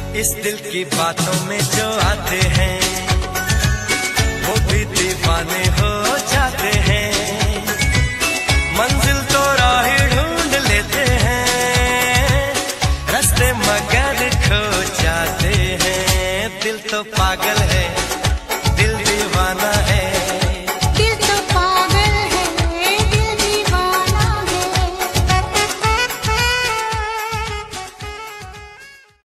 इस दिल की बातों में जो आते हैं वो भी दीवाने हो जाते हैं। मंजिल तो राह ढूंढ लेते हैं, रास्ते मगर खो जाते हैं। दिल तो पागल है